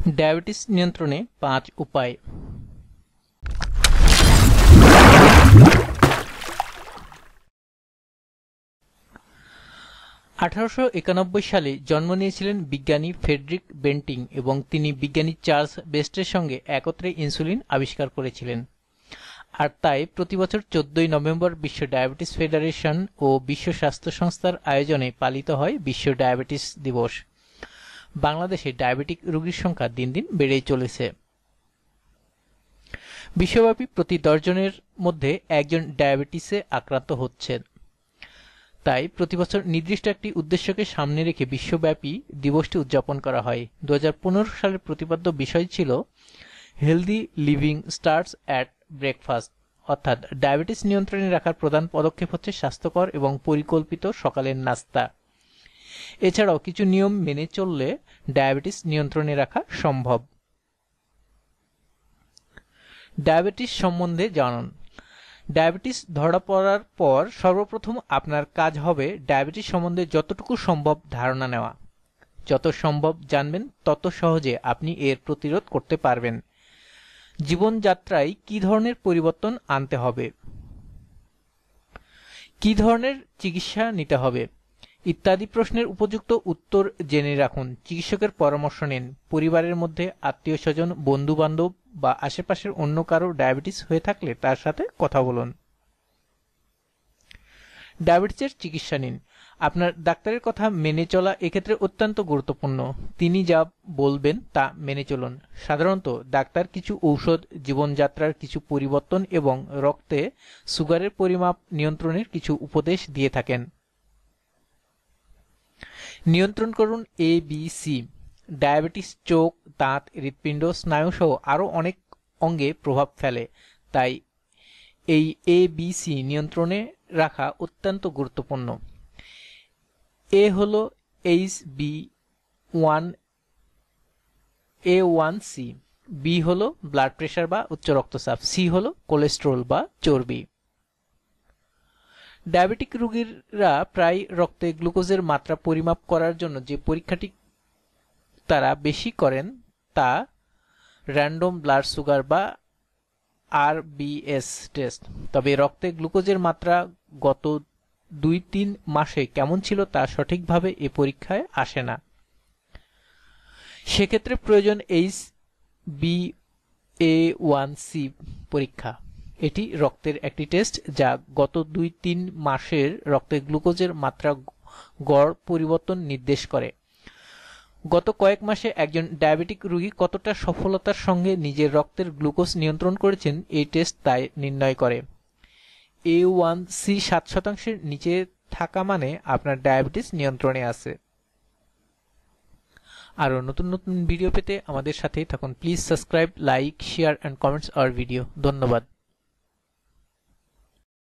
Diabetes নিয়ন্ত্রণে 5 উপায়। সালে জন্ম নিয়েছিলেন বিজ্ঞানী ফ্রেডরিক বেন্টিং এবং তিনি বিজ্ঞানী চার্লস বেস্টের সঙ্গে একত্রে ইনসুলিন আবিষ্কার করেছিলেন। আর তাই প্রতি বছর 14 নভেম্বর বিশ্ব ডায়াবেটিস ফেডারেশন ও বিশ্ব স্বাস্থ্য সংস্থার আয়োজনে পালিত হয় বিশ্ব ডায়াবেটিস দিবস। বাংলাদেশে ডায়াবেটিক রোগীর সংখ্যা দিন দিন বেড়েই চলেছে। বিশ্বব্যাপী প্রতি 10 জনের মধ্যে একজন ডায়াবেটিসে আক্রান্ত হচ্ছেন। তাই প্রতি বছর নির্দিষ্ট একটি উদ্দেশ্যকে সামনে রেখে বিশ্বব্যাপী দিবসটি উদযাপন করা হয়। 2015 সালের প্রতিপাদ্য বিষয় ছিল healthy living starts at breakfast, অর্থাৎ ডায়াবেটিস নিয়ন্ত্রণে রাখার প্রধান পদক্ষেপ হচ্ছে স্বাস্থ্যকর এবং পরিকল্পিত সকালের নাস্তা। এছাড়াও কিছু নিয়ম মেনে চললে ডায়াবেটিস নিয়ন্ত্রণে রাখা সম্ভব। ডায়াবেটিস সম্বন্ধে জানুন। ডায়াবেটিস ধরা পড়ার পর সর্বপ্রথম আপনার কাজ হবে ডায়াবেটিস সম্বন্ধে যতটুকু সম্ভব ধারণা নেওয়া। যত সম্ভব জানবেন তত সহজে আপনি এর প্রতিরোধ করতে পারবেন। জীবনযাত্রায় কি ধরনের পরিবর্তন আনতে হবে, কি ধরনের চিকিৎসা নিতে হবে ইত্যাদি প্রশ্নের উপযুক্ত উত্তর জেনে রাখুন। চিকিৎসকের পরামর্শ নিন। পরিবারের মধ্যে আত্মীয়স্বজন, বন্ধু-বান্ধব বা আশেপাশের অন্য কারো ডায়াবেটিস হয়ে থাকলে তার সাথে কথা বলুন। ডায়াবেটিসের চিকিৎসা নিন। আপনার ডাক্তারের কথা মেনে চলা এক্ষেত্রে অত্যন্ত গুরুত্বপূর্ণ। তিনি যা বলবেন তা মেনে চলুন। সাধারণত ডাক্তার কিছু ঔষধ, জীবনযাত্রার কিছু পরিবর্তন এবং রক্তে সুগারের পরিমাপ নিয়ন্ত্রণের কিছু উপদেশ দিয়ে থাকেন। নিয়ন্ত্রণ করুন ABC। ডায়াবেটিস চোখ, দাঁত, হৃৎপিণ্ড, স্নায়ু সহ আরও অনেক অঙ্গে প্রভাব ফেলে। তাই এই ABC নিয়ন্ত্রণে রাখা অত্যন্ত গুরুত্বপূর্ণ। এ হল HbA1c, B হল ব্লাড প্রেশার বা উচ্চ রক্তচাপ, C হল কোলেস্টেরল বা চর্বি। ডায়াবেটিক রোগীরা প্রায় রক্তে গ্লুকোজের মাত্রা পরিমাপ করার জন্য যে পরীক্ষাটি তারা বেশি করেন তা র্যান্ডম ব্লাড সুগার বা RBS টেস্ট। তবে রক্তে গ্লুকোজের মাত্রা গত 2-3 মাসে কেমন ছিল তা সঠিকভাবে এ পরীক্ষায় আসে না। সেক্ষেত্রে প্রয়োজন HbA1c পরীক্ষা। এটি রক্তের একটি টেস্ট যা গত 2-3 মাসের রক্তে গ্লুকোজের মাত্রা গড় পরিবর্তন নির্দেশ করে। গত কয়েক মাসে একজন ডায়াবেটিক রোগী কতটা সফলতার সঙ্গে নিজের রক্তের গ্লুকোজ নিয়ন্ত্রণ করেছেন এই টেস্ট তাই নির্ণয় করে। A1c 7%-এর নিচে থাকা মানে আপনার ডায়াবেটিস নিয়ন্ত্রণে আছে। আরও নতুন নতুন ভিডিও পেতে আমাদের সাথেই থাকুন। Please subscribe, like, share and comments our video. ধন্যবাদ।